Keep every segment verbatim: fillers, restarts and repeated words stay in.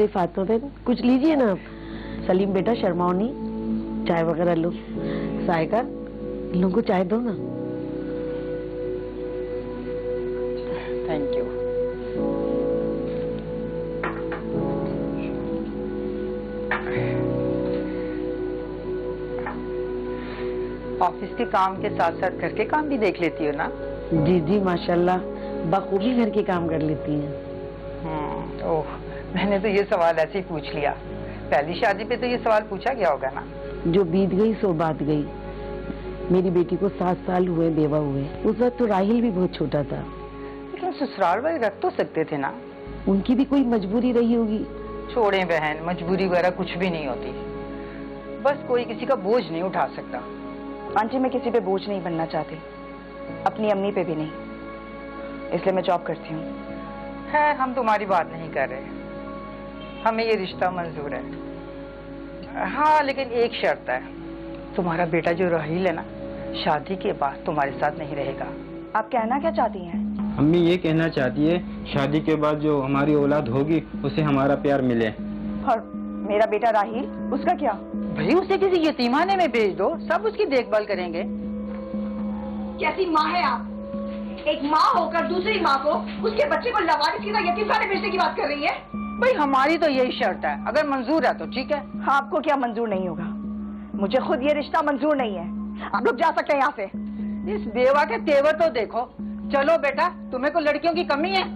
हमारी फातिमा बहन, कुछ लीजिए ना। सलीम बेटा शर्माओ नहीं, चाय वगैरह लो। सायका, लोगों को चाय दो ना। Thank you. ऑफिस के काम के साथ साथ घर के काम भी देख लेती हो ना? जी जी माशाल्लाह, बखूबी घर के काम कर लेती हैं। हम्म, ओह, मैंने तो ये सवाल ऐसे ही पूछ लिया। पहली शादी पे तो ये सवाल पूछा गया होगा ना? जो बीत गई सो बात गई। मेरी बेटी को सात साल हुए बेवा हुए। उस वक्त तो राहिल भी बहुत छोटा था। लेकिन ससुराल वाले रख तो सकते थे ना? उनकी भी कोई मजबूरी रही होगी। छोड़े बहन, मजबूरी वगैरह कुछ भी नहीं होती। बस कोई किसी का बोझ नहीं उठा सकता। आंटी, मैं किसी पे बोझ नहीं बनना चाहती, अपनी अम्मी पे भी नहीं, इसलिए मैं जॉब करती हूँ। है, हम तुम्हारी बात नहीं कर रहे, हमें ये रिश्ता मंजूर है। हाँ, लेकिन एक शर्त है, तुम्हारा बेटा जो राहिल है ना, शादी के बाद तुम्हारे साथ नहीं रहेगा। आप कहना क्या चाहती हैं? अम्मी ये कहना चाहती है शादी के बाद जो हमारी औलाद होगी उसे हमारा प्यार मिले। और मेरा बेटा राहिल, उसका क्या? भाई उसे किसी यतीमखाने में भेज दो, सब उसकी देखभाल करेंगे। कैसी माँ है आप? एक माँ होकर दूसरी माँ को, उसके बच्चे को लवारिस की तरह यतीमखाने भेजने की बात कर रही है? भाई हमारी तो यही शर्त है, अगर मंजूर है तो ठीक है। आपको क्या मंजूर नहीं होगा? मुझे खुद ये रिश्ता मंजूर नहीं है। आप लोग जा सकते हैं यहाँ से। इस बेवा के तेवर तो देखो। चलो बेटा, तुम्हें को लड़कियों की कमी है?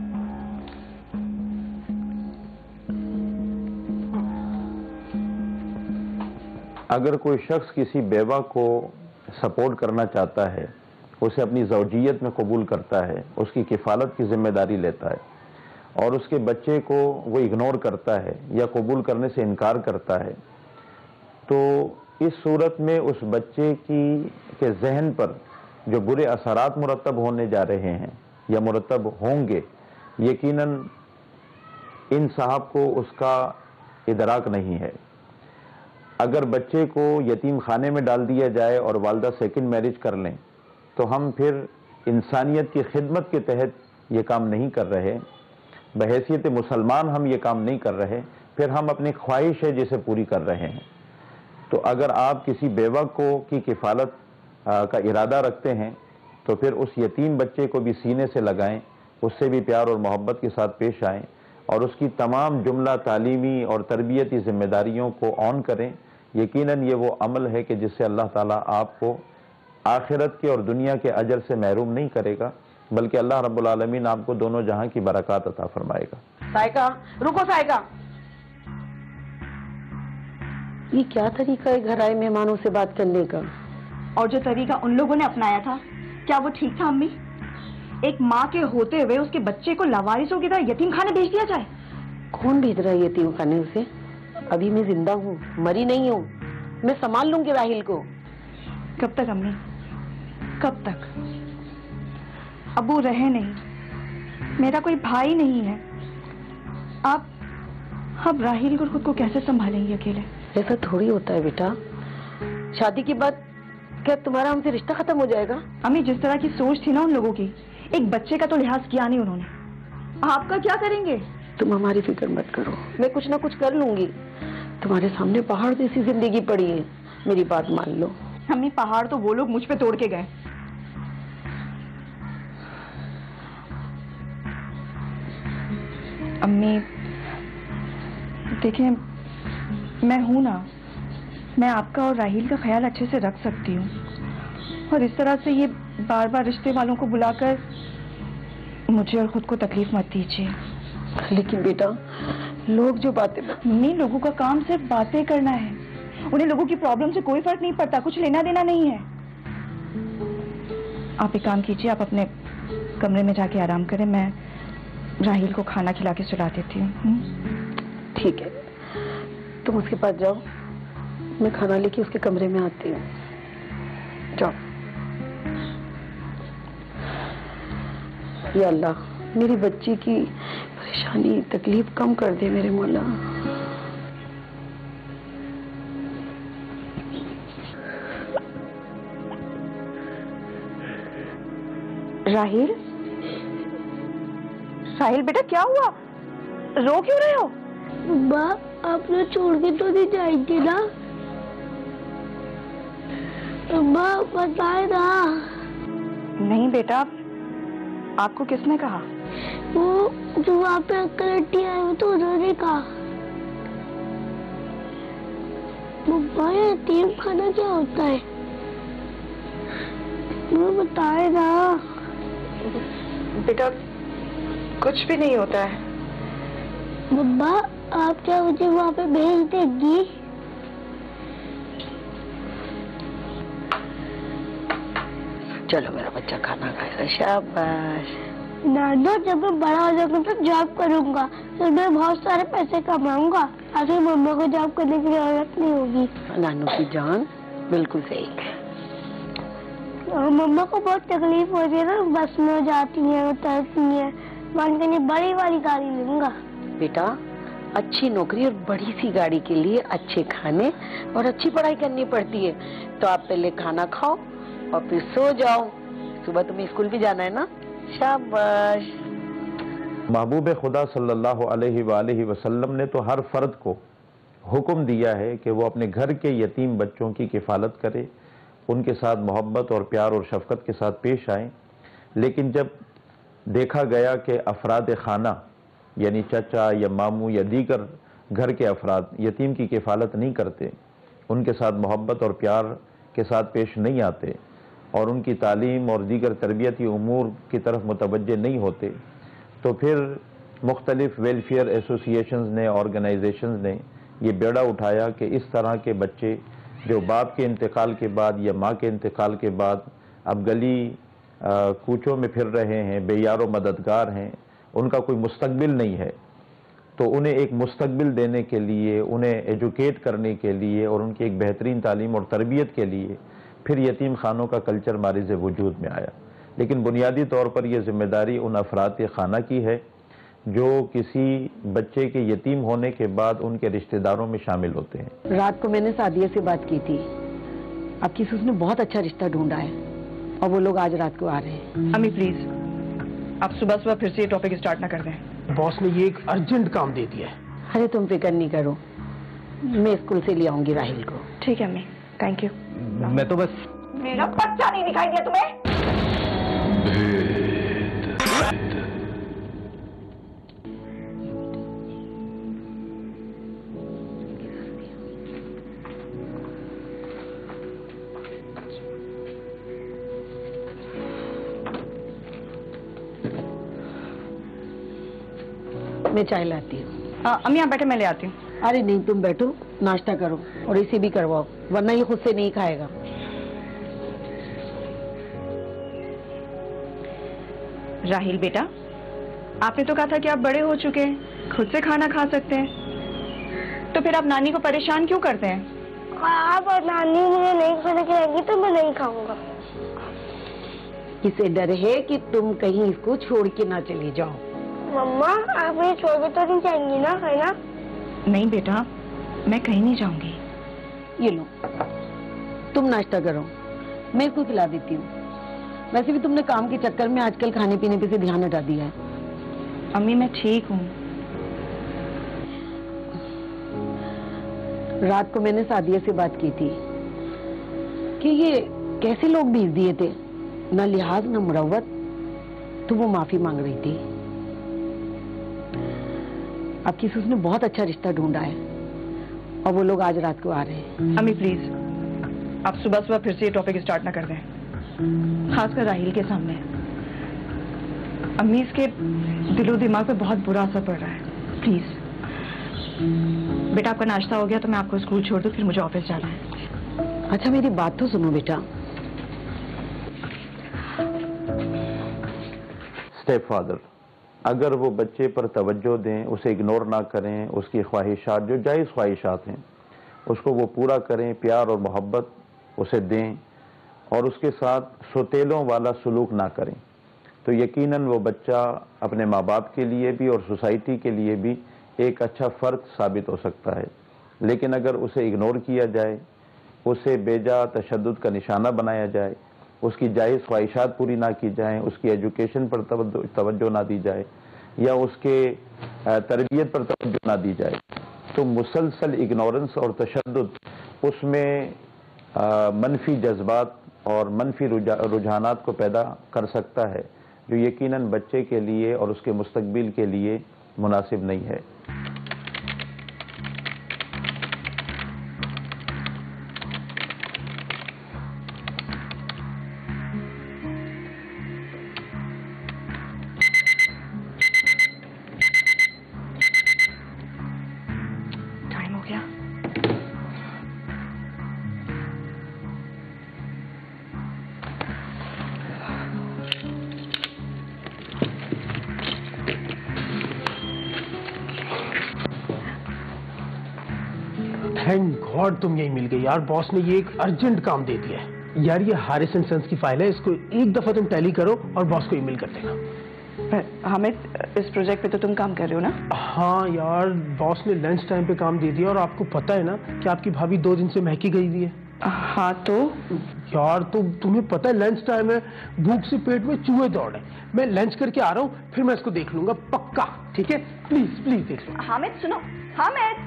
अगर कोई शख्स किसी बेवा को सपोर्ट करना चाहता है, उसे अपनी ज़ौजियत में कबूल करता है, उसकी किफ़ालत की जिम्मेदारी लेता है और उसके बच्चे को वो इग्नोर करता है या कबूल करने से इनकार करता है, तो इस सूरत में उस बच्चे की के जहन पर जो बुरे असरात मुरतब होने जा रहे हैं या मुरतब होंगे, यकीनन इन साहब को उसका इदराक नहीं है। अगर बच्चे को यतीम खाने में डाल दिया जाए और वालदा सेकंड मैरिज कर लें, तो हम फिर इंसानियत की खिदमत के तहत ये काम नहीं कर रहे, बहैसियत मुसलमान हम ये काम नहीं कर रहे, फिर हम अपनी ख्वाहिश है जिसे पूरी कर रहे हैं। तो अगर आप किसी बेवा को की किफ़ालत का इरादा रखते हैं, तो फिर उस यतीम बच्चे को भी सीने से लगाएं, उससे भी प्यार और मोहब्बत के साथ पेश आएँ और उसकी तमाम जुमला तालीमी और तरबियती ज़िम्मेदारियों को ऑन करें। यकीनन ये वो अमल है कि जिससे अल्लाह ताला आपको आखिरत के और दुनिया के अजर से महरूम नहीं करेगा, बल्कि अल्लाह रब्बुल आलमीन आपको दोनों जहां की बरकत अता फरमाएगा। सायका, रुको सायका। ये क्या तरीका है घर आए मेहमानों से बात करने का? और जो तरीका उन लोगों ने अपनाया था, क्या वो ठीक था अम्मी? एक माँ के होते हुए उसके बच्चे को लावारिसों की तरह यतीम खाने भेज दिया जाए? कौन भेज रहा है यतीम खाने उसे? अभी मैं जिंदा हूँ, मरी नहीं हूँ, मैं संभाल लूंगी राहिल को। कब तक अम्मी, कब तक? अबू रहे नहीं, मेरा कोई भाई नहीं है। आप अब राहिल को खुद को कैसे संभालेंगी अकेले? ऐसा थोड़ी होता है बेटा। शादी के बाद क्या तुम्हारा हमसे रिश्ता खत्म हो जाएगा? अम्मी, जिस तरह की सोच थी ना उन लोगों की, एक बच्चे का तो लिहाज किया नहीं उन्होंने। आपका क्या करेंगे? तुम हमारी फिक्र मत करो, मैं कुछ ना कुछ कर लूंगी। तुम्हारे सामने पहाड़ जैसी जिंदगी पड़ी है, मेरी बात मान लो। अम्मी, पहाड़ तो वो लोग मुझ पे तोड़ के गए। अम्मी देखिए, मैं हूं ना, मैं आपका और राहिल का ख्याल अच्छे से रख सकती हूँ, और इस तरह से ये बार बार रिश्ते वालों को बुलाकर मुझे और खुद को तकलीफ मत दीजिए। लेकिन बेटा, लोग जो बातें नहीं, लोगों का काम सिर्फ बातें करना है, उन्हें लोगों की प्रॉब्लम से कोई फर्क नहीं पड़ता, कुछ लेना देना नहीं है। आप एक काम कीजिए, आप अपने कमरे में जाके आराम करें, मैं राहिल को खाना खिला के सुला देती हूँ। ठीक है, तुम उसके पास जाओ, मैं खाना लेके उसके कमरे में आती हूँ। जाओ। या अल्लाह, मेरी बच्ची की परेशानी तकलीफ कम कर दे मेरे मौला। राहिल, साहिल बेटा क्या हुआ? रो क्यों रहे हो? अम्मा आप लोग छोड़ के तो नहीं जाएंगे ना? अम्मा बताए ना। नहीं बेटा, आपको किसने कहा? वो जो वहाँ पे अंकल आंटी आए हुए तो उन्होंने कहा। मम्मा ये यतीम खाना क्या होता है? वो बताए ना। बेटा कुछ भी नहीं होता है। मम्मा आप क्या मुझे वहाँ पे भेज देंगी? चलो मेरा बच्चा खाना खाएगा, शाबाश। नाना जब मैं बड़ा हो जाऊंगा तो जॉब करूंगा, फिर मैं बहुत सारे पैसे कमाऊंगा, आगे मम्मा को जॉब करने की जरूरत नहीं होगी। नानू की जान बिल्कुल सही है। और मम्मा को बहुत तकलीफ होती है ना, बस में जाती है उतरती है, मान के लिए बड़ी वाली गाड़ी लूंगा। बेटा अच्छी नौकरी और बड़ी सी गाड़ी के लिए अच्छे खाने और अच्छी पढ़ाई करनी पड़ती है। तो आप पहले खाना खाओ और फिर सो जाओ, सुबह तुम्हें स्कूल भी जाना है ना। शाबाश। महबूब खुदा सल्लल्लाहु अलैहि वालैहि वसल्लम ने तो हर फर्द को हुक्म दिया है कि वो अपने घर के यतीम बच्चों की किफ़ालत करे, उनके साथ मोहब्बत और प्यार और शफ़क़त के साथ पेश आए। लेकिन जब देखा गया कि अफराद खाना यानी चचा या मामू या दीगर घर के अफराद यतीम की किफ़ालत नहीं करते, उनके साथ मोहब्बत और प्यार के साथ पेश नहीं आते और उनकी तालीम और दीगर तरबियती उमूर की तरफ मुतवज्जे नहीं होते, तो फिर मुख्तलिफ वेलफेयर एसोसिएशंस ने, ऑर्गेनाइजेशंस ने ये बेड़ा उठाया कि इस तरह के बच्चे जो बाप के इंतकाल के बाद या माँ के इंतकाल के बाद अब गली कूचों में फिर रहे हैं, बेयारो मददगार हैं, उनका कोई मुस्तकबिल नहीं है, तो उन्हें एक मुस्तकबिल देने के लिए, उन्हें एजुकेट करने के लिए और उनकी एक बेहतरीन तालीम और तरबियत के लिए फिर यतीम खानों का कल्चर मारिज़ वजूद में आया। लेकिन बुनियादी तौर पर यह जिम्मेदारी उन अफराद खाना की है जो किसी बच्चे के यतीम होने के बाद उनके रिश्तेदारों में शामिल होते हैं। रात को मैंने सादिया से बात की थी, आपकी सूस ने बहुत अच्छा रिश्ता ढूंढा है और वो लोग आज रात को आ रहे हैं। अम्मी प्लीज आप सुबह सुबह फिर से ये टॉपिक स्टार्ट ना कर दें। बॉस ने ये एक अर्जेंट काम दे दिया है। अरे तुम फिक्र नहीं करो, मैं स्कूल से ले आऊंगी राहिल को। ठीक है अम्मी, थैंक यू। मैं तो बस मेरा बच्चा नहीं दिखाई दिया तुम्हें? मैं चाय लाती हूँ। अम्मी आप बैठे, मैं ले आती हूँ। अरे नहीं तुम बैठो, नाश्ता करो और इसे भी करवाओ, वरना ये खुद से नहीं खाएगा। राहिल बेटा, आपने तो कहा था कि आप बड़े हो चुके हैं, खुद से खाना खा सकते हैं, तो फिर आप नानी को परेशान क्यों करते हैं? आप और नानी मुझे नहीं खाना खिलाएंगी तो मैं नहीं खाऊंगा। इसे डर है कि तुम कहीं इसको छोड़ के ना चली जाओ। मम्मा आप मुझे छोड़ के तो नहीं जाएंगी ना, है ना? नहीं बेटा, मैं कहीं नहीं जाऊंगी। ये लो तुम नाश्ता करो, मैं इसको खिला देती हूँ। वैसे भी तुमने काम के चक्कर में आजकल खाने पीने पे से ध्यान हटा दिया है। अम्मी मैं ठीक हूँ। रात को मैंने सादिया से बात की थी कि ये कैसे लोग भेज दिए थे, न लिहाज न मुरव्वत, तो वो माफी मांग रही थी। आपकी सूस ने बहुत अच्छा रिश्ता ढूंढा है और वो लोग आज रात को आ रहे हैं। अम्मी प्लीज आप सुबह सुबह फिर से ये टॉपिक स्टार्ट ना कर दें, खासकर राहिल के सामने। अम्मी इसके दिलो दिमाग पे बहुत बुरा असर पड़ रहा है। प्लीज बेटा आपका नाश्ता हो गया तो मैं आपको स्कूल छोड़ दूं, फिर मुझे ऑफिस जाना है। अच्छा मेरी बात तो सुनो बेटा। स्टेप फादर अगर वो बच्चे पर तवज्जो दें, उसे इग्नोर ना करें, उसकी ख्वाहिशात जो जायज़ ख्वाहिशात हैं उसको वो पूरा करें, प्यार और मोहब्बत उसे दें और उसके साथ सोतेलों वाला सलूक ना करें, तो यकीनन वो बच्चा अपने माँ बाप के लिए भी और सोसाइटी के लिए भी एक अच्छा फ़र्द साबित हो सकता है। लेकिन अगर उसे इग्नोर किया जाए, उसे बेजा तशद्दुद का निशाना बनाया जाए, उसकी जायज़ ख्वाहिशात पूरी ना की जाएँ, उसकी एजुकेशन पर तवज्जो ना दी जाए, या उसके तरबियत पर तवज्जो ना दी जाए तो मुसलसल इग्नोरेंस और तशद्दुद उसमें मनफी जज्बात और मनफी रुझानात को पैदा कर सकता है, जो यकीनन बच्चे के लिए और उसके मुस्तकबिल के लिए मुनासिब नहीं है। टाइम हो गया। थैंक गॉड तुम यही मिल गई यार। बॉस ने ये एक अर्जेंट काम दे दिया है यार। ये हारिस एंड सन्स की फाइल है, इसको एक दफा तुम टैली करो और बॉस को ईमेल कर देना। पर हामिद, इस प्रोजेक्ट पे तो तुम काम कर रहे हो ना? हाँ यार, बॉस ने लंच टाइम पे काम दे दिया और आपको पता है ना कि आपकी भाभी दो दिन से महकी गई हुई है। हाँ तो यार तो तुम्हें पता है लंच टाइम है, भूख से पेट में चूहे दौड़ रहे। मैं लंच करके आ रहा हूँ, फिर मैं इसको देख लूंगा पक्का, ठीक है? प्लीज प्लीज देख लो। हामिद सुनो, हामिद।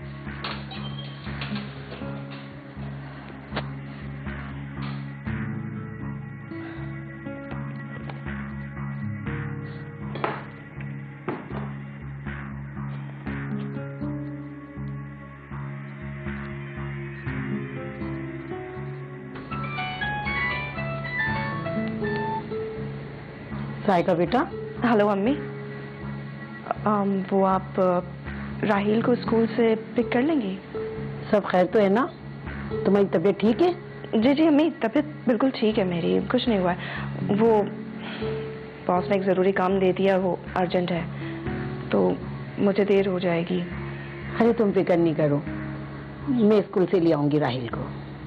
साइका बेटा। Hello mummy. um, वो आप राहिल को स्कूल से पिक कर लेंगी? सब खैर तो है ना? तुम्हारी तबीयत ठीक है? जी जी अम्मी, तबीयत बिल्कुल ठीक है मेरी, कुछ नहीं हुआ है। वो बॉस ने एक ज़रूरी काम दे दिया, वो अर्जेंट है तो मुझे देर हो जाएगी। अरे तुम फिक्र नहीं करो, मैं स्कूल से ले आऊंगी राहिल को।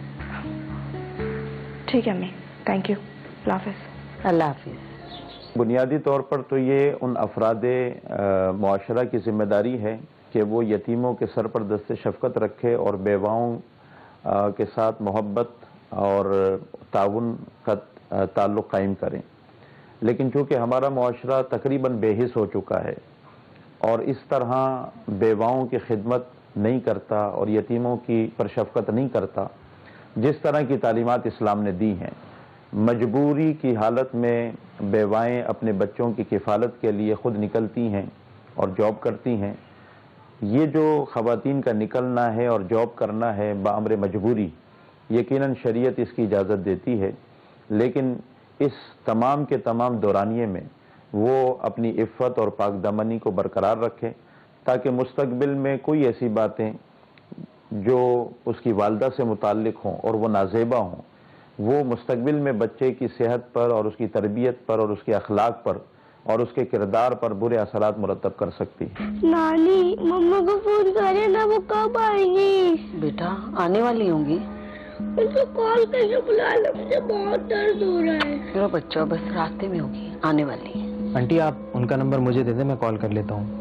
ठीक है अम्मी, थैंक यू। अल्लाह हाफिज़। अल्लाह हाफिज़। बुनियादी तौर पर तो ये उन अफरादे मुआशरा की जिम्मेदारी है कि वो यतीमों के सर पर दस्ते शफ़क़त रखे और बेवाओं के साथ मोहब्बत और ताउन का ताल्लुक़ कायम करें। लेकिन चूँकि हमारा मुआशरा तकरीबन बेहिस हो चुका है और इस तरह बेवाओं की खिदमत नहीं करता और यतीमों की पर शफ़क़त नहीं करता जिस तरह की तालीमात इस्लाम ने दी हैं, मजबूरी की हालत में बेवाएँ अपने बच्चों की किफ़ालत के लिए ख़ुद निकलती हैं और जॉब करती हैं। ये जो ख़वातीन का निकलना है और जॉब करना है बाअमर मजबूरी, यकीनन शरीयत इसकी इजाज़त देती है, लेकिन इस तमाम के तमाम दौरानिए में वो अपनी इफ़्फ़त और पाकदमनी को बरकरार रखें ताकि मुस्तक़बिल में कोई ऐसी बातें जो उसकी वालदा से मुताल्लिक़ हों और वो नाज़ेबा हों, वो मुस्तक़बिल में बच्चे की सेहत पर और उसकी तरबियत पर और उसके अखलाक पर और उसके किरदार पर बुरे असरात मुरतब कर सकती है। नानी, मम्मा को फोन करे ना, वो कब आएंगी? बेटा आने वाली होंगी। उनको कॉल करके बुला लो, मुझे बहुत दर्द हो रहा है। मेरा बच्चा बस रास्ते में होगी, आने वाली है। आंटी आप उनका नंबर मुझे दे दें, मैं कॉल कर लेता हूँ।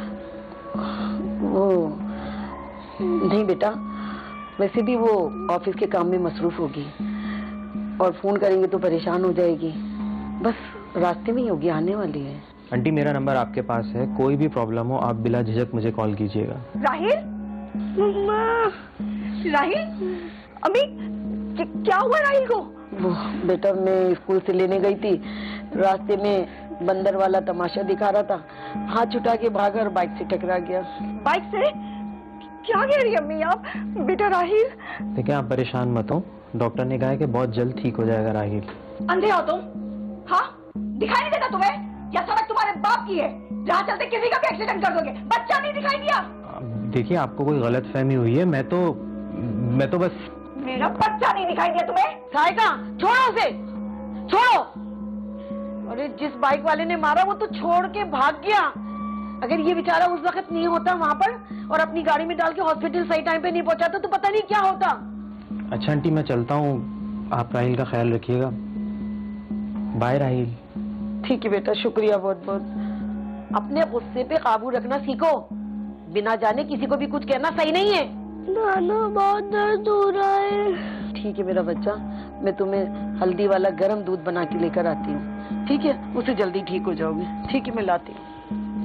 वो नहीं बेटा, वैसे भी वो ऑफिस के काम में मसरूफ होगी और फोन करेंगे तो परेशान हो जाएगी। बस रास्ते में ही होगी, आने वाली है। आंटी मेरा नंबर आपके पास है, कोई भी प्रॉब्लम हो आप बिला झिझक मुझे कॉल कीजिएगा। राहिल, मम्मा, राहिल, अम्मी, क्या हुआ राहिल को? वो बेटा मैं स्कूल से लेने गई थी, रास्ते में बंदर वाला तमाशा दिखा रहा था, हाथ छुटा के भागा और बाइक से टकरा गया। बाइक से? क्या कह रही है अम्मी आप? बेटा राहिल। देखिए आप परेशान मत हो, डॉक्टर ने कहा है कि बहुत जल्द ठीक हो जाएगा राहिल। अंधे हो तुम? हाँ, दिखाई नहीं देता तुम्हें? या सड़क तुम्हारे बाप की है, जहाँ चलते किसी का भी एक्सीडेंट कर दोगे? बच्चा नहीं दिखाई दिया? देखिए आपको कोई गलत फहमी हुई है, मैं तो मैं तो बस मेरा बच्चा नहीं दिखाई दिया तुम्हें? साइका छोड़ो उसे, छोड़ो। अरे जिस बाइक वाले ने मारा वो तो छोड़ के भाग गया। अगर ये बेचारा उस वक्त नहीं होता वहाँ पर और अपनी गाड़ी में डाल के हॉस्पिटल सही टाइम पे नहीं पहुँचाता तो पता नहीं क्या होता। अच्छा आंटी मैं चलता हूँ, आप राहिल का ख्याल रखिएगा। बाय राहिल। ठीक है बेटा, शुक्रिया बहुत बहुत। अपने गुस्से पे काबू रखना सीखो, बिना जाने किसी को भी कुछ कहना सही नहीं है। नाना बहुत दर्द हो रहा है। ठीक है मेरा बच्चा, मैं तुम्हें हल्दी वाला गर्म दूध बना के लेकर आती हूँ, ठीक है? उससे जल्दी ठीक हो जाओगे। ठीक है मैं लाती हूँ।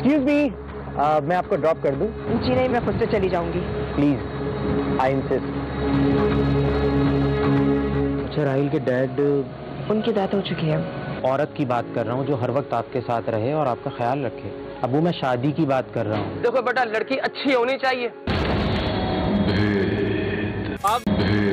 एक्सक्यूज मी, मैं आपको ड्रॉप कर दूं? जी नहीं, मैं खुद से चली जाऊंगी। Please, I insist. अच्छा, राहिल के डैड? उनकी डेथ हो चुकी है। औरत की बात कर रहा हूँ जो हर वक्त आपके साथ रहे और आपका ख्याल रखे। अबू, मैं शादी की बात कर रहा हूँ। देखो बेटा, लड़की अच्छी होनी चाहिए। अब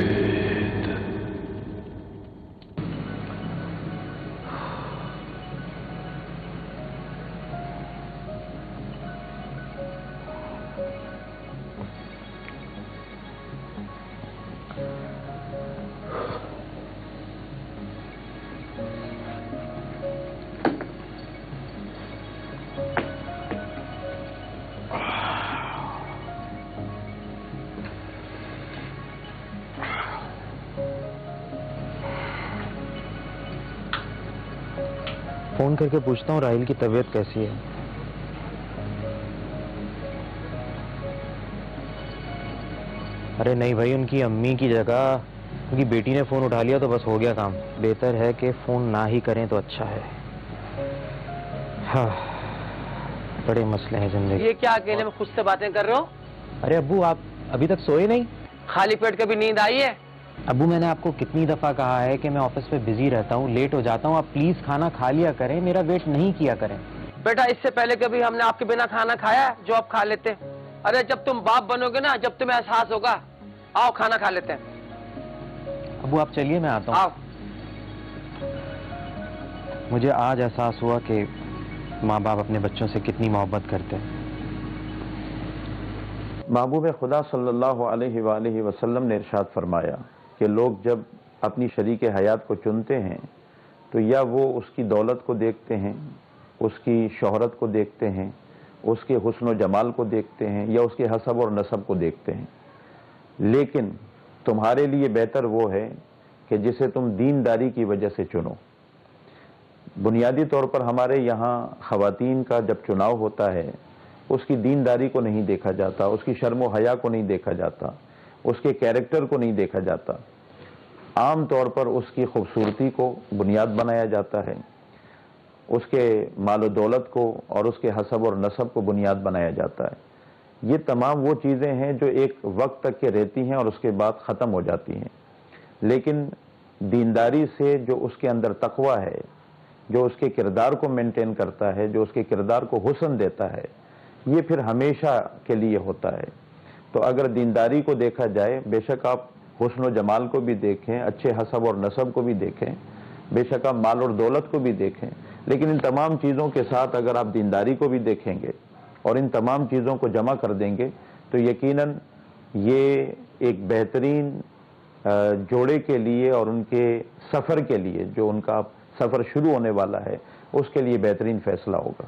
फोन करके पूछता हूँ राहिल की तबीयत कैसी है। अरे नहीं भाई, उनकी अम्मी की जगह उनकी बेटी ने फोन उठा लिया तो बस हो गया काम। बेहतर है कि फोन ना ही करें तो अच्छा है। हाँ, बड़े मसले हैं जिंदगी। ये क्या अकेले में खुद से बातें कर रहे हो? अरे अब्बू, आप अभी तक सोए नहीं? खाली पेट कभी नींद आई है? अब्बू, मैंने आपको कितनी दफा कहा है कि मैं ऑफिस में बिजी रहता हूँ, लेट हो जाता हूँ। आप प्लीज खाना खा लिया करें, मेरा वेट नहीं किया करें। बेटा, इससे पहले कभी हमने आपके बिना खाना खाया है जो आप खा लेते हैं? अरे जब तुम बाप बनोगे ना, जब तुम्हें एहसास होगा। आओ खाना खा लेते हैं। अब्बू आप चलिए, मैं आता हूँ। आओ। मुझे आज एहसास हुआ कि माँ बाप अपने बच्चों से कितनी मोहब्बत करते हैं। महबूब खुदा सल्लल्लाहु अलैहि वालैहि वसल्लम ने इरशाद फरमाया कि लोग जब अपनी शरीक हयात को चुनते हैं तो या वो उसकी दौलत को देखते हैं, उसकी शोहरत को देखते हैं, उसके हुस्न व जमाल को देखते हैं, या उसके हसब और नसब को देखते हैं। लेकिन तुम्हारे लिए बेहतर वो है कि जिसे तुम दीनदारी की वजह से चुनो। बुनियादी तौर पर हमारे यहाँ ख़वातीन का जब चुनाव होता है, उसकी दीनदारी को नहीं देखा जाता, उसकी शर्म व हया को नहीं देखा जाता, उसके कैरेक्टर को नहीं देखा जाता। आम तौर पर उसकी खूबसूरती को बुनियाद बनाया जाता है, उसके माल दौलत को और उसके हसब और नसब को बुनियाद बनाया जाता है। ये तमाम वो चीज़ें हैं जो एक वक्त तक के रहती हैं और उसके बाद ख़त्म हो जाती हैं। लेकिन दीनदारी से जो उसके अंदर तकवा है, जो उसके किरदार को मेंटेन करता है, जो उसके किरदार को हुस्न देता है, ये फिर हमेशा के लिए होता है। तो अगर दीनदारी को देखा जाए, बेशक आप हुस्न व जमाल को भी देखें, अच्छे हसब और नसब को भी देखें, बेशक आप माल और दौलत को भी देखें, लेकिन इन तमाम चीज़ों के साथ अगर आप दीनदारी को भी देखेंगे और इन तमाम चीज़ों को जमा कर देंगे तो यकीनन ये एक बेहतरीन जोड़े के लिए और उनके सफ़र के लिए, जो उनका सफ़र शुरू होने वाला है, उसके लिए बेहतरीन फैसला होगा।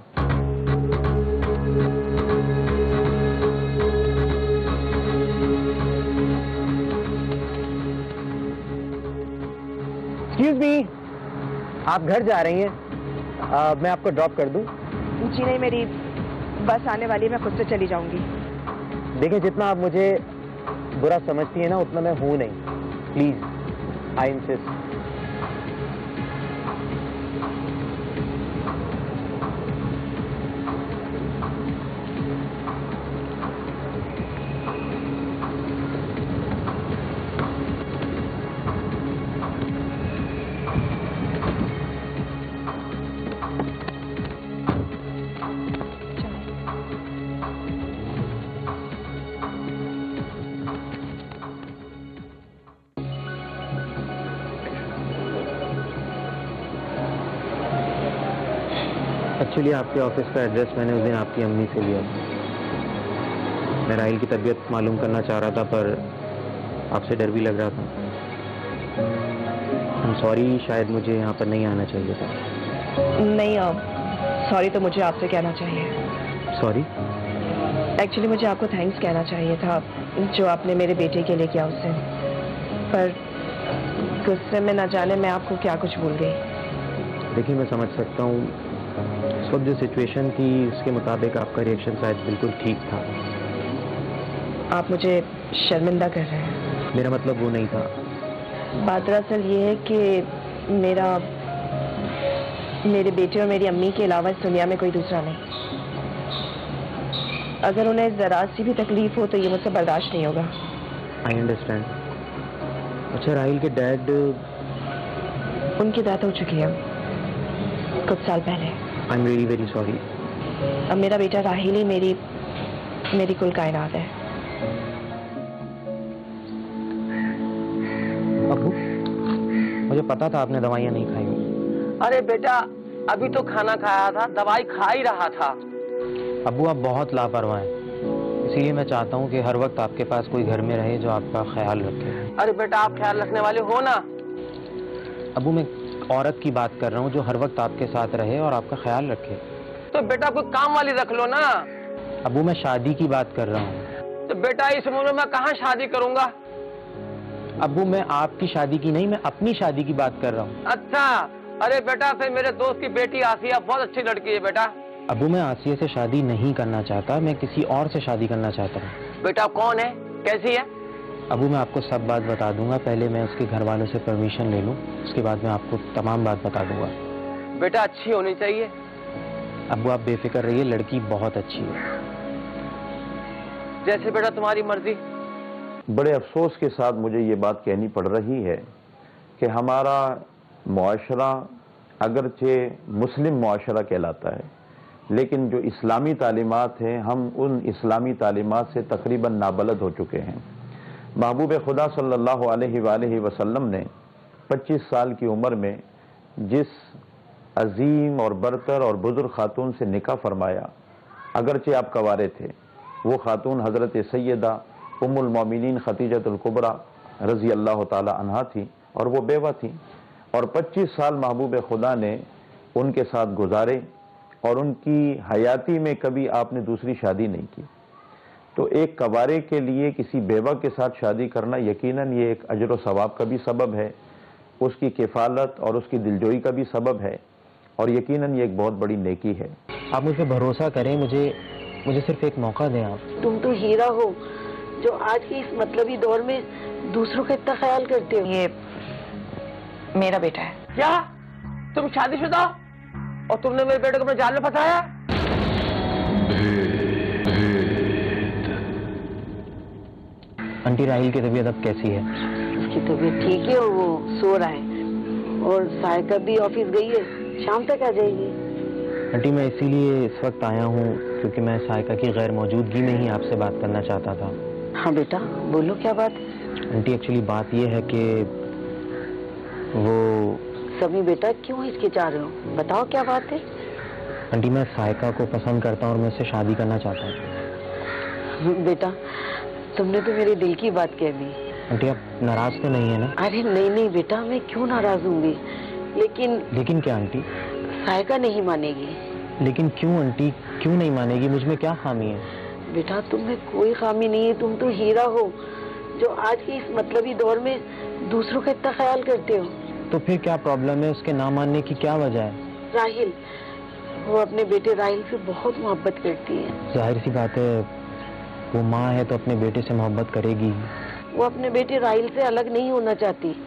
एक्सक्यूज मी, आप घर जा रही हैं? आ, मैं आपको ड्रॉप कर दूं? जी नहीं, मेरी बस आने वाली है, मैं खुद से चली जाऊंगी। देखिए, जितना आप मुझे बुरा समझती हैं ना, उतना मैं हूं नहीं। Please, I insist. एक्चुअली आपके ऑफिस का एड्रेस मैंने उस दिन आपकी अम्मी से लिया। मैं राहिल की तबीयत मालूम करना चाह रहा था, पर आपसे डर भी लग रहा था। I'm सॉरी, शायद मुझे यहाँ पर नहीं आना चाहिए था। नहीं, सॉरी तो मुझे आपसे कहना चाहिए। सॉरी? एक्चुअली मुझे आपको थैंक्स कहना चाहिए था, जो आपने मेरे बेटे के लिए किया उससे, पर गुस्से में न जाने मैं आपको क्या कुछ भूल गई। देखिए, मैं समझ सकता हूँ इस वक्त जो सिचुएशन थी उसके मुताबिक आपका रिएक्शन शायद बिल्कुल ठीक था। आप मुझे शर्मिंदा कर रहे हैं। मेरा मतलब वो नहीं था। बात दरअसल ये है कि मेरा मेरे बेटे और मेरी अम्मी के अलावा इस दुनिया में कोई दूसरा नहीं। अगर उन्हें जरा सी भी तकलीफ हो तो ये मुझसे बर्दाश्त नहीं होगा। I understand. अच्छा, राहिल के डैड? उनकी डेथ हो चुकी है कुछ साल पहले। I am really very sorry. अब मेरा बेटा राहिल ही मेरी मेरी कुल कायनात है। अबू, मुझे पता था आपने दवाइयाँ नहीं खाई। अरे बेटा, अभी तो खाना खाया था, दवाई खा ही रहा था। अबू, आप बहुत लापरवाह हैं, इसीलिए मैं चाहता हूँ कि हर वक्त आपके पास कोई घर में रहे जो आपका ख्याल रखे। अरे बेटा, आप ख्याल रखने वाले हो ना। अबू, मैं औरत की बात कर रहा हूँ जो हर वक्त आपके साथ रहे और आपका ख्याल रखे। तो बेटा कोई काम वाली रख लो ना। अबू, मैं शादी की बात कर रहा हूँ। तो बेटा इस उम्र में मैं कहाँ शादी करूंगा। अबू, मैं आपकी शादी की नहीं, मैं अपनी शादी की बात कर रहा हूँ। अच्छा, अरे बेटा फिर मेरे दोस्त की बेटी आसिया बहुत अच्छी लड़की है बेटा। अबू, मैं आसिया से शादी नहीं करना चाहता, मैं किसी और से शादी करना चाहता हूँ। बेटा कौन है, कैसी है? अबू, मैं आपको सब बात बता दूंगा, पहले मैं उसके घर वालों से परमिशन ले लूँ, उसके बाद मैं आपको तमाम बात बता दूंगा। बेटा अच्छी होनी चाहिए। अबू, आप बेफिक्र रहिए, लड़की बहुत अच्छी है। जैसे बेटा तुम्हारी मर्जी। बड़े अफसोस के साथ मुझे ये बात कहनी पड़ रही है कि हमारा मुआशरा अगरचे मुस्लिम मुआशरा कहलाता है, लेकिन जो इस्लामी तालीमात हैं, हम उन इस्लामी तालीमात से तकरीबन नाबलद हो चुके हैं। महबूब खुदा सल्लल्लाहु अलैहि वसल्लम ने पच्चीस साल की उम्र में जिस अजीम और बरतर और बुजुर्ग खातून से निकाह फरमाया, अगरचे आप कवारे थे, वो खातून हज़रत सैयदा उम्मुल मोमिनीन खतीजतुल कुबरा रज़ी अल्लाह ताला अन्हा थी और वो बेवा थी। और पच्चीस साल महबूब खुदा ने उनके साथ गुजारे और उनकी हयाती में कभी आपने दूसरी शादी नहीं की। तो एक कवारे के लिए किसी बेवा के साथ शादी करना यकीनन ये एक अजर व सवाब का भी सबब है, उसकी किफ़ालत और उसकी दिलजोई का भी सबब है, और यकीनन ये एक बहुत बड़ी नेकी है। आप मुझ पर भरोसा करें, मुझे मुझे सिर्फ एक मौका दें आप। तुम तो हीरा हो जो आज के इस मतलबी दौर में दूसरों का इतना ख्याल करते हो। ये मेरा बेटा है। क्या तुम शादीशुदा हो और तुमने मेरे बेटे को अपने जाल में फंसाया? आंटी, राहिल की तबीयत अब कैसी है? उसकी तबीयत ठीक है और वो सो रहा है, और सायका भी ऑफिस गई है, शाम तक आ जाएगी। आंटी, मैं इसीलिए इस वक्त आया हूँ क्योंकि मैं सायका की गैर मौजूदगी में ही आपसे बात करना चाहता था। हाँ बेटा बोलो, क्या बात है? आंटी, एक्चुअली बात ये है कि वो सभी बेटा क्यों हिचकिचा रहे हो, बताओ क्या बात है? आंटी, मैं सायका को पसंद करता हूँ और मैं उससे शादी करना चाहता हूँ। बेटा तुमने तो मेरे दिल की बात कह दी। आंटी, आप नाराज तो नहीं है ना? अरे नहीं नहीं बेटा, मैं क्यों नाराज होंगी, लेकिन लेकिन क्या आंटी? सायका नहीं मानेगी। लेकिन क्यों आंटी, क्यों नहीं मानेगी? मुझ में क्या खामी है? बेटा तुम में कोई खामी नहीं है, तुम तो हीरा हो जो आज के इस मतलबी दौर में दूसरों का इतना ख्याल करते हो। तो फिर क्या प्रॉब्लम है? उसके ना मानने की क्या वजह है? राहिल, वो अपने बेटे राहिल से बहुत मोहब्बत करती है। जाहिर सी बात है, वो माँ है तो अपने बेटे से मोहब्बत करेगी। वो अपने बेटे राहिल से अलग नहीं होना चाहती,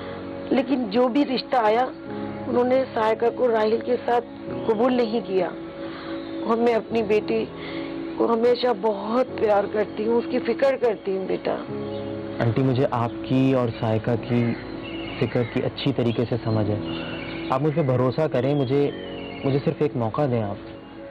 लेकिन जो भी रिश्ता आया उन्होंने सायका को राहिल के साथ कबूल नहीं किया। और मैं अपनी बेटी को हमेशा बहुत प्यार करती हूँ, उसकी फिक्र करती हूँ बेटा। आंटी, मुझे आपकी और सायका की फिक्र की अच्छी तरीके से समझ है, आप मुझ पर भरोसा करें, मुझे मुझे सिर्फ एक मौका दें आप।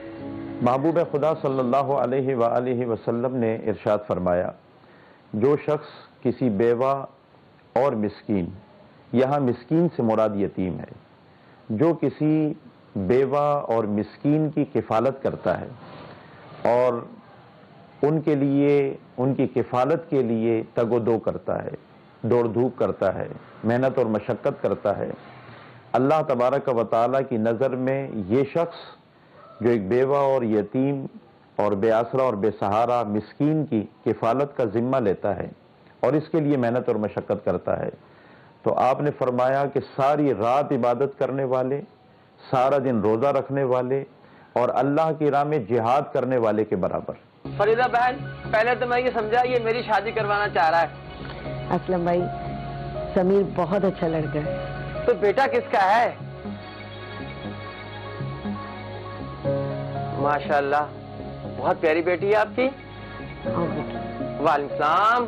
महबूब खुदा सल्लल्लाहु अलैहि वआलिहि वसल्लम ने इरशाद फरमाया, जो शख्स किसी बेवा और मिस्कीन, यहाँ मिस्कीन से मुराद यतीम है, जो किसी बेवा और मिस्कीन की किफ़ालत करता है और उनके लिए, उनकी किफ़ालत के लिए तगोदो करता है, दौड़ धूप करता है, मेहनत और मशक्क़त करता है, अल्लाह तबारक व तआला की नज़र में ये शख्स जो एक बेवा और यतीम और बेआसरा और बेसहारा मिस्कीन की किफ़ालत का ज़िम्मा लेता है और इसके लिए मेहनत और मशक्क़त करता है, तो आपने फरमाया कि सारी रात इबादत करने वाले, सारा दिन रोज़ा रखने वाले और अल्लाह की राह में जिहाद करने वाले के बराबर। फरीदा बहन, पहले तो मैं ये समझा ये मेरी शादी करवाना चाह रहा है। असलम भाई, समीर बहुत अच्छा लड़का है। तो बेटा किसका है? माशाल्लाह, बहुत प्यारी बेटी है आपकी। वालेकुम सलाम।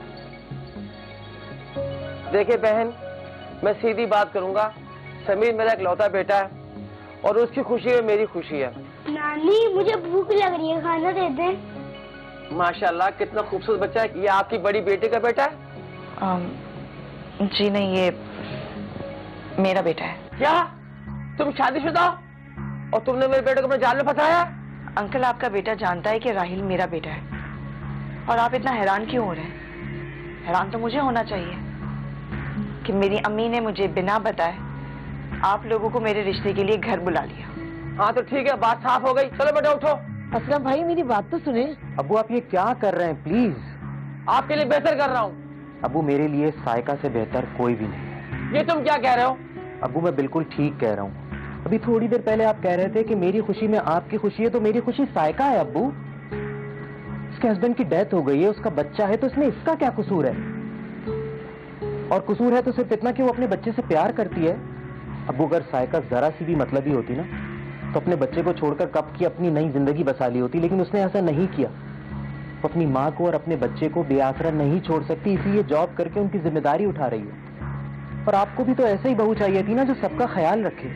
देखिए बहन, मैं सीधी बात करूंगा, समीर मेरा इकलौता बेटा है और उसकी खुशी है मेरी खुशी है। नानी मुझे भूख लग रही है, खाना दे दे। माशाल्लाह कितना खूबसूरत बच्चा है। ये आपकी बड़ी बेटी का बेटा है? आम, जी नहीं, ये मेरा बेटा है। क्या तुम शादीशुदा हो और तुमने मेरे बेटे को अपने जाल में फंसाया? अंकल, आपका बेटा जानता है कि राहिल मेरा बेटा है और आप इतना हैरान क्यों हो रहे हैं? हैरान तो मुझे होना चाहिए कि मेरी अम्मी ने मुझे बिना बताए आप लोगों को मेरे रिश्ते के लिए घर बुला लिया। हाँ तो ठीक है, बात साफ हो गई। चलो बेटा उठो। असलम भाई मेरी बात तो सुने। अबू आप ये क्या कर रहे हैं? प्लीज। आपके लिए बेहतर कर रहा हूँ। अबू मेरे लिए सायका से बेहतर कोई भी नहीं है। ये तुम क्या कह रहे हो? अबू मैं बिल्कुल ठीक कह रहा हूँ। अभी थोड़ी देर पहले आप कह रहे थे कि मेरी खुशी में आपकी खुशी है, तो मेरी खुशी सायका है। अब्बू, उसके हस्बैंड की डेथ हो गई है, उसका बच्चा है, तो इसमें इसका क्या कसूर है? और कसूर है तो सिर्फ इतना कि वो अपने बच्चे से प्यार करती है। अब्बू अगर सायका जरा सी भी मतलबी होती ना तो अपने बच्चे को छोड़कर कब की अपनी नई जिंदगी बसा ली होती, लेकिन उसने ऐसा नहीं किया। वो अपनी माँ को और अपने बच्चे को बेआसरा नहीं छोड़ सकती, इसलिए जॉब करके उनकी जिम्मेदारी उठा रही है। और आपको भी तो ऐसे ही बहू चाहिए थी ना, जो सबका ख्याल रखे।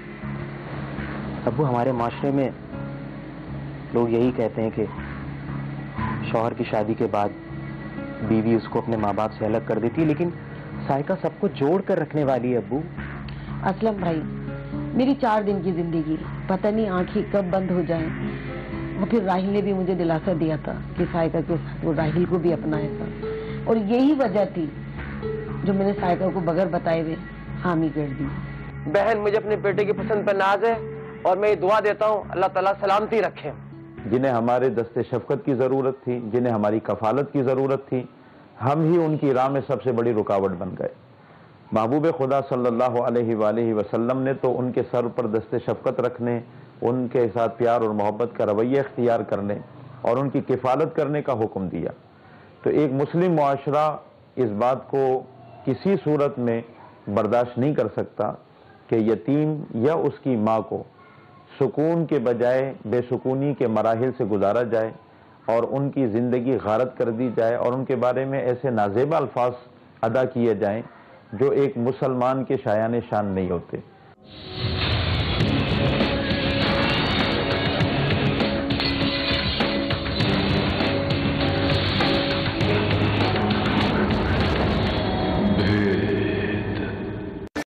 अब्बू हमारे माशरे में लोग यही कहते हैं कि शौहर की शादी के बाद बीवी उसको अपने माँ बाप से अलग कर देती है, लेकिन सायका सबको जोड़ कर रखने वाली है। अब्बू असलम भाई, मेरी चार दिन की जिंदगी, पता नहीं आंखें कब बंद हो जाएं। वो फिर राहिल ने भी मुझे दिलासा दिया था कि सायका के साथ वो राहिल को भी अपनाएगा, और यही वजह थी जो मैंने सायका को बगैर बताए हुए हामी कर दी। बहन, मुझे अपने बेटे की पसंद पर नाज है और मैं ये दुआ देता हूँ अल्लाह ताला सलामती रखे। जिन्हें हमारे दस्ते शफकत की ज़रूरत थी, जिन्हें हमारी कफालत की ज़रूरत थी, हम ही उनकी राह में सबसे बड़ी रुकावट बन गए। महबूब खुदा सल्लल्लाहु अलैहि वसल्लम ने तो उनके सर पर दस्ते शफकत रखने, उनके साथ प्यार और मोहब्बत का रवैया इख्तियार करने और उनकी किफ़ालत करने का हुक्म दिया। तो एक मुस्लिम मुआशरा इस बात को किसी सूरत में बर्दाश्त नहीं कर सकता कि यतीम या उसकी माँ को सुकून के बजाय बेसुकूनी के मराहिल से गुजारा जाए और उनकी ज़िंदगी गारत कर दी जाए और उनके बारे में ऐसे नाज़ेबा अल्फाज अदा किए जाएं जो एक मुसलमान के शायान शान नहीं होते।